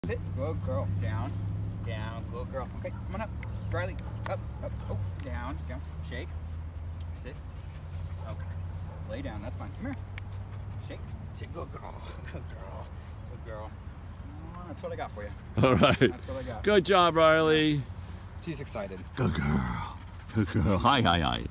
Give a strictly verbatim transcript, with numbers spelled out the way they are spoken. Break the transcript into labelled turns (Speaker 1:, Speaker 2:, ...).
Speaker 1: Sit. Good girl. Down. Down. Good girl. Okay, come on up. Riley. Up. Up. Oh, down. Down. Shake. Sit. Okay. Lay down. That's fine. Come here. Shake. Shake. Good girl. Good girl. Good girl. Oh, that's what I got for you.
Speaker 2: All right.
Speaker 1: That's what I got.
Speaker 2: Good job, Riley.
Speaker 1: She's excited.
Speaker 2: Good girl. Good girl. Hi, hi, hi.